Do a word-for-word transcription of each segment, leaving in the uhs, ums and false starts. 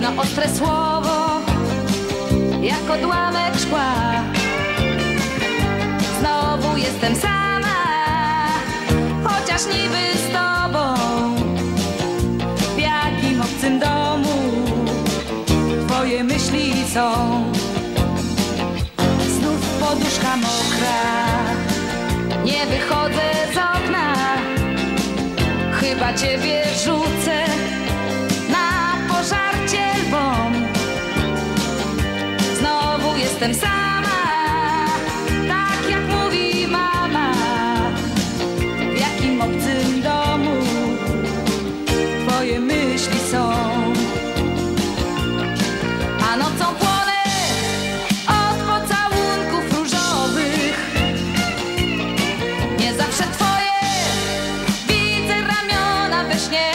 jedno ostre słowo, jak odłamek szkła. Znowu jestem sama, chociaż niby z tobą. W jakim obcym domu twoje myśli są? Znów poduszka mokra, nie wychodzę z okna. Chyba ciebie rzucę na pożarcie lwom. Znowu jestem sama, tak jak mówi mama. W jakim obcym domu twoje myśli są? A nocą płonę od pocałunków różowych. Nie zawsze twoje widzę ramiona we śnie.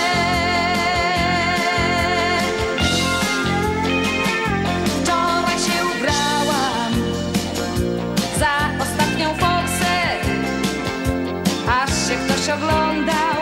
Wczoraj się ubrałam za ostatnią forsę, aż się ktoś oglądał.